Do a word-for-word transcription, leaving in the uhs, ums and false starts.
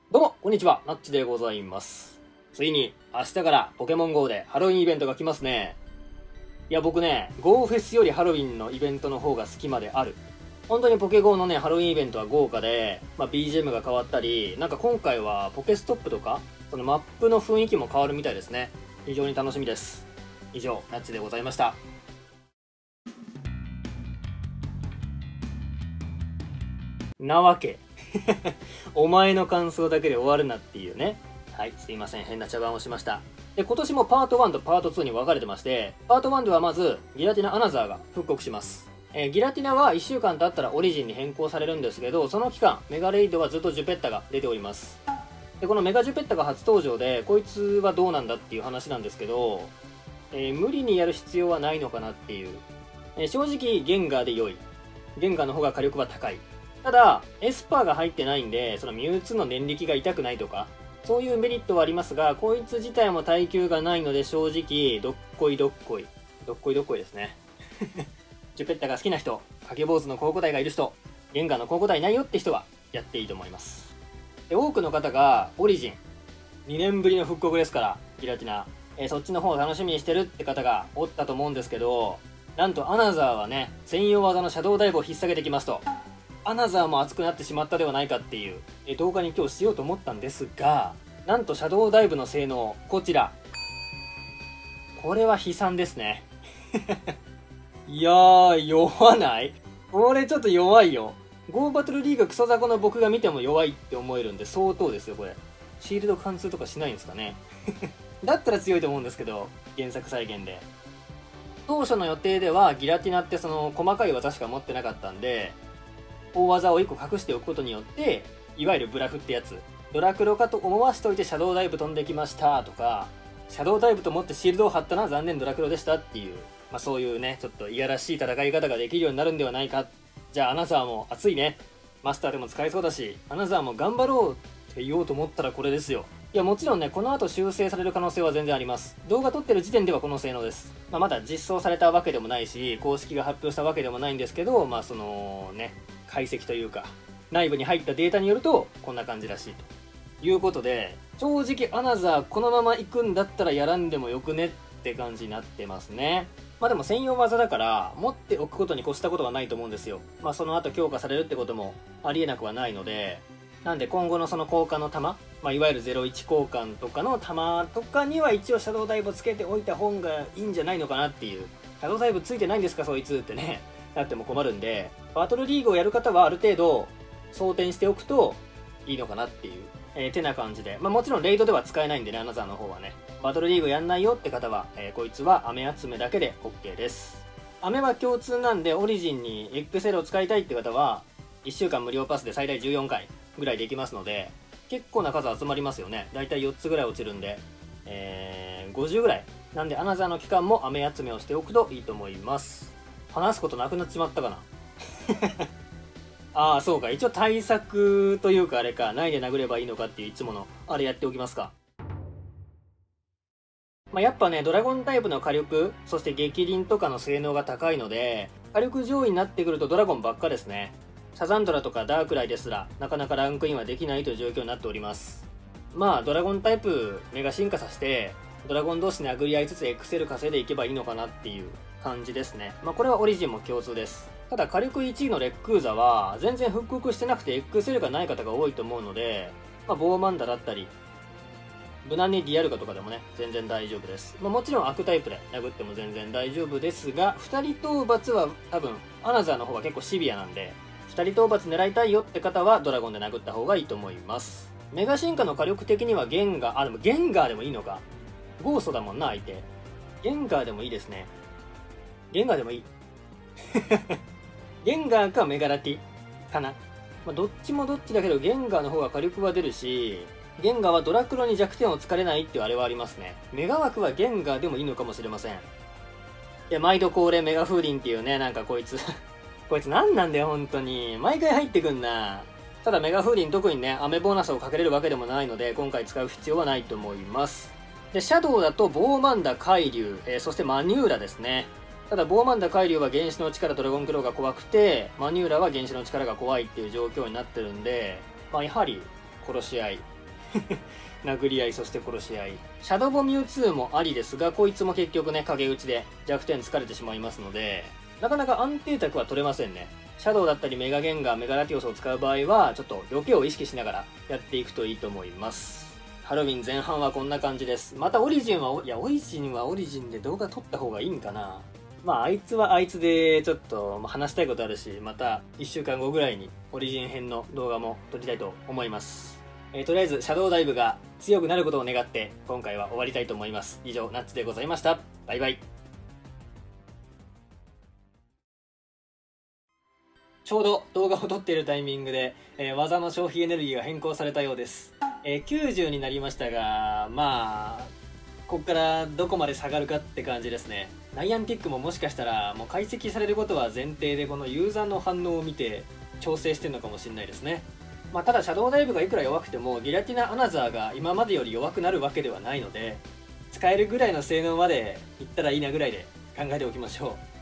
どうも、こんにちは、なっちでございます。ついに、明日からポケモン ゴー でハロウィンイベントが来ますね。いや、僕ね、ゴー フェスよりハロウィンのイベントの方が好きまである。本当にポケ ゴー のね、ハロウィンイベントは豪華で、まあ、ビージーエム が変わったり、なんか今回はポケストップとか、そのマップの雰囲気も変わるみたいですね。非常に楽しみです。以上、なっちでございました。なわけ。お前の感想だけで終わるなっていうね。はい、すいません。変な茶番をしました。で、今年もパートワンとパートツーに分かれてまして、パートワンではまず、ギラティナ・アナザーが復刻します。えー、ギラティナはいっしゅうかん経ったらオリジンに変更されるんですけど、その期間、メガレイドはずっとジュペッタが出ております。で、このメガジュペッタが初登場で、こいつはどうなんだっていう話なんですけど、えー、無理にやる必要はないのかなっていう。えー、正直、ゲンガーで良い。ゲンガーの方が火力は高い。ただ、エスパーが入ってないんで、そのミュウツーの念力が痛くないとか、そういうメリットはありますが、こいつ自体も耐久がないので正直、どっこいどっこい。どっこいどっこいですね。ジュペッタが好きな人、かけ坊主の高古代がいる人、ゲンガーの高古代ないよって人は、やっていいと思います。で、多くの方が、オリジン、にねんぶりの復刻ですから、ギラティナ、えー、そっちの方を楽しみにしてるって方がおったと思うんですけど、なんとアナザーはね、専用技のシャドウダイブを引っ提げてきますと、アナザーも熱くなってしまったではないかっていうえ動画に今日しようと思ったんですが、なんとシャドウダイブの性能、こちら。これは悲惨ですね。いやー、弱ない？これちょっと弱いよ。ゴー バトルリーグクソザコの僕が見ても弱いって思えるんで相当ですよ、これ。シールド貫通とかしないんですかね。だったら強いと思うんですけど、原作再現で。当初の予定ではギラティナってその細かい技しか持ってなかったんで、大技をいっこ隠しておくことによって、いわゆるブラフってやつ、ドラクロかと思わしといてシャドウダイブ飛んできましたとか、シャドウダイブと思ってシールドを貼ったな、残念ドラクロでしたっていう、まあそういうね、ちょっといやらしい戦い方ができるようになるんではないか。じゃあアナザーも熱いね。マスターでも使えそうだし、アナザーも頑張ろうって言おうと思ったらこれですよ。いやもちろんね、この後修正される可能性は全然あります。動画撮ってる時点ではこの性能です。まあ、まだ実装されたわけでもないし、公式が発表したわけでもないんですけど、まあそのね、解析というか、内部に入ったデータによると、こんな感じらしいということで、正直アナザーこのまま行くんだったらやらんでもよくねって感じになってますね。まあでも専用技だから、持っておくことに越したことはないと思うんですよ。まあその後強化されるってこともありえなくはないので、なんで今後のその交換の弾、まあ、いわゆるゼロいち交換とかの弾とかには一応シャドウダイブつけておいた方がいいんじゃないのかなっていう。シャドウダイブついてないんですかそいつってね、なっても困るんで、バトルリーグをやる方はある程度装填しておくといいのかなっていう、えー、てな感じで。まあもちろんレイドでは使えないんでね、アナザーの方はね。バトルリーグやんないよって方は、えー、こいつは飴集めだけで OK です。飴は共通なんで、オリジンに エックスエル を使いたいって方は、いっしゅうかん無料パスで最大じゅうよんかいぐらいできますので、結構な数集まりますよね。だいたいよっつぐらい落ちるんで、えー、ごじゅうぐらい。なんでアナザーの期間も飴集めをしておくといいと思います。話すことなくなっちまったかな。ああ、そうか。一応対策というかあれか、ないで殴ればいいのかっていういつものあれやっておきますか。まあ、やっぱね、ドラゴンタイプの火力、そして激鱗とかの性能が高いので、火力上位になってくるとドラゴンばっかですね。サザンドラとかダークライですら、なかなかランクインはできないという状況になっております。まあ、ドラゴンタイプメガ進化させて、ドラゴン同士殴り合いつつエクセル稼いでいけばいいのかなっていう感じですね。まあ、これはオリジンも共通です。ただ火力いちいのレックーザは、全然復刻してなくてエクセルがない方が多いと思うので、まあ、ボーマンダだったり、無難にディアルガとかでもね、全然大丈夫です。まあ、もちろん悪タイプで殴っても全然大丈夫ですが、ふたり討伐は多分、アナザーの方が結構シビアなんで、ふたり討伐狙いたいよって方はドラゴンで殴った方がいいと思います。メガ進化の火力的にはゲンガー、あ、でもゲンガーでもいいのか。ゴーストだもんな、相手。ゲンガーでもいいですね。ゲンガーでもいい。ゲンガーかメガラティかな。まあ、どっちもどっちだけど、ゲンガーの方が火力は出るし、ゲンガーはドラクロに弱点を突かれないっていうあれはありますね。メガ枠はゲンガーでもいいのかもしれません。いや、毎度恒例メガ風鈴っていうね、なんかこいつ。こいつ何なんだよ、本当に。毎回入ってくんな。ただメガ風鈴特にね、雨ボーナスをかけれるわけでもないので、今回使う必要はないと思います。で、シャドウだとボーマンダ、海竜、えー、そしてマニューラですね。ただ、ボーマンダ、海竜は原始の力、ドラゴンクローが怖くて、マニューラは原始の力が怖いっていう状況になってるんで、まあ、やはり、殺し合い。 殴り合い、そして殺し合い。シャドボミュウツーもありですが、こいつも結局ね、影打ちで弱点疲れてしまいますので、なかなか安定卓は取れませんね。シャドウだったりメガゲンガー、メガラティオスを使う場合は、ちょっと避けを意識しながらやっていくといいと思います。ハロウィン前半はこんな感じです。またオリジンは、いや、オリジンはオリジンで動画撮った方がいいんかな。まあ、あいつはあいつでちょっと話したいことあるし、またいっしゅうかんごぐらいにオリジン編の動画も撮りたいと思います。えー、とりあえず、シャドウダイブが強くなることを願って、今回は終わりたいと思います。以上、ナッツでございました。バイバイ。ちょうど動画を撮っているタイミングで、えー、技の消費エネルギーが変更されたようです。えー、きゅうじゅうになりましたが、まあ、こっからどこまで下がるかって感じですね。ナイアンティックももしかしたら、もう解析されることは前提で、このユーザーの反応を見て調整してるのかもしれないですね。まあ、ただシャドウダイブがいくら弱くてもギラティナアナザーが今までより弱くなるわけではないので、使えるぐらいの性能までいったらいいなぐらいで考えておきましょう。